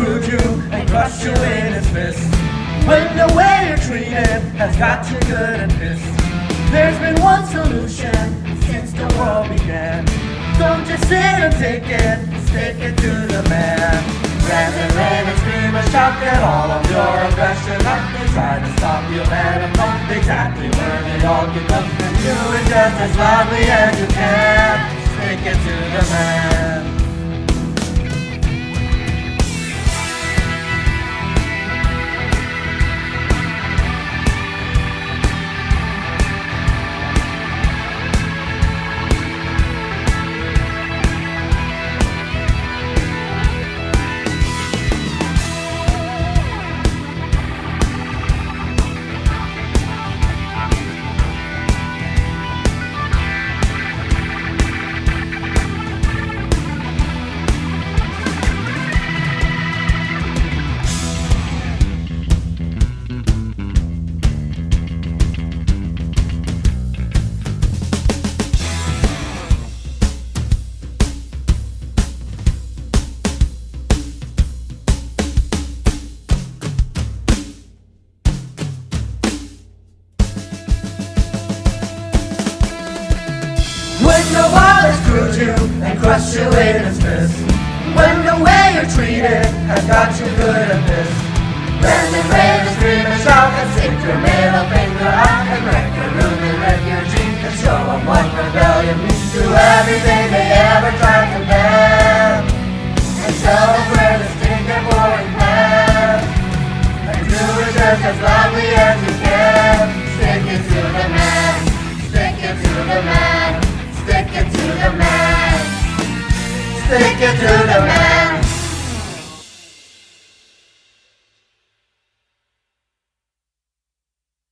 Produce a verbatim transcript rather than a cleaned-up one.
screwed you and crushed you in his fist. When the way you're treated has got you good and pissed. There's been one solution since the world began. Don't just sit and take it, stick it to the man. Rant and rave and scream and shout, get all of your aggression up. They try to stop you, let them know exactly where they all get up. And do it just as loudly as you can. Stick it to the man. And crush you in his fist. When the way you're treated has got you good and pissed. Rant and rave and scream and shout and stick your middle finger out and wreck your room and wreck your jeans and show them what rebellion means to everything they ever tried to ban. And tell them where to stick their boring plan. And do it just as loudly as you can. Stick it to the man. Stick it to the man. Stick it to the man. Stick it to the man.